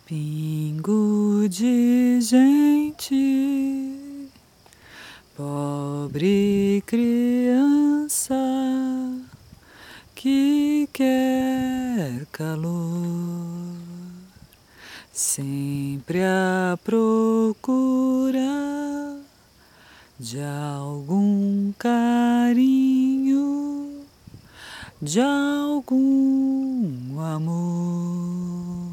Pingo de gente, pobre criança que quer calor, sempre à procura de algum carinho, de algum amor.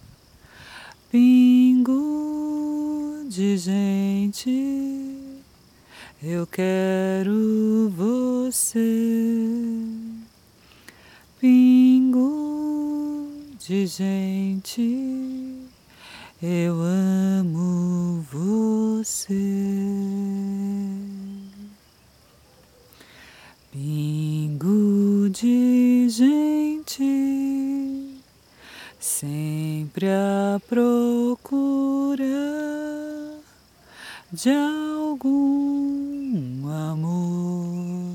Pingo de gente, eu quero você. Pingo de gente, eu amo você. Pingo de gente, sempre à procura de algum amor.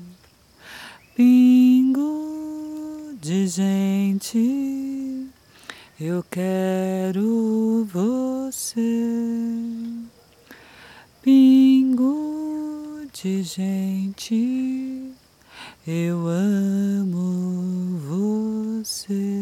Pingo de gente, eu quero você. Pingo de gente, eu amo você.